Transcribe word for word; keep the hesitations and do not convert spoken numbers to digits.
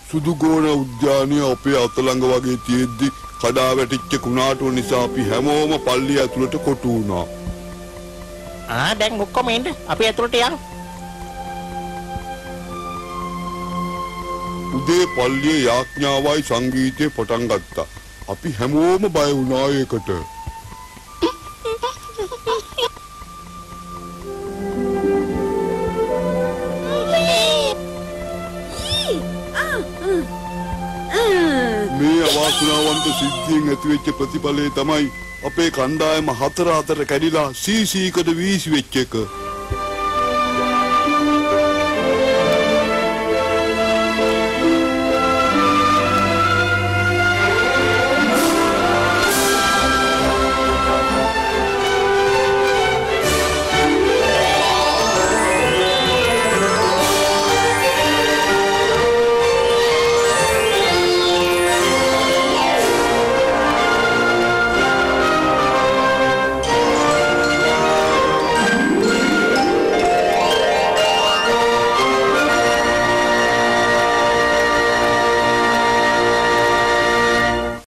සුදුගෝණ උද්‍යානය අපේ අත ළඟ වගේ තියෙද්දි කඩා වැටිච්ච කුණාටුව නිසා අපි හැමෝම පල්ලිය ඇතුළට කොටු වුණා. ආ දැන් ඔක්කොම එන්න අපි ඇතුළට යමු. උදේ පල්ලියේ යාඥාවයි සංගීතේ පටන් ගත්තා. අපි හැමෝම බය වුණා ඒකට. මේ අවාසනාවන්ත සිද්ධියෙන් ඇතිවෙච්ච ප්‍රතිඵලය තමයි අපේ කණ්ඩායම හතර හතර කැඩිලා සීසීකට වීසි වෙච්ච එක.